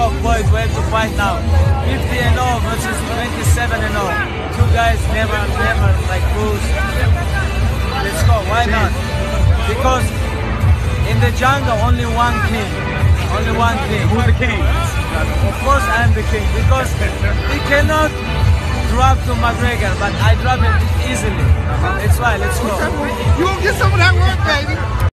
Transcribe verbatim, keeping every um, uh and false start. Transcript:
go, Floyd, where to fight now? fifty and oh versus twenty-seven and oh. Two guys never, never like lose. Let's go, why not? Because in the jungle, only one king. Only one king. Who's the king? Of course I am the king, because he cannot drop to McGregor, but I drop him easily. That's why, let's go. You gonna get some of that work, baby.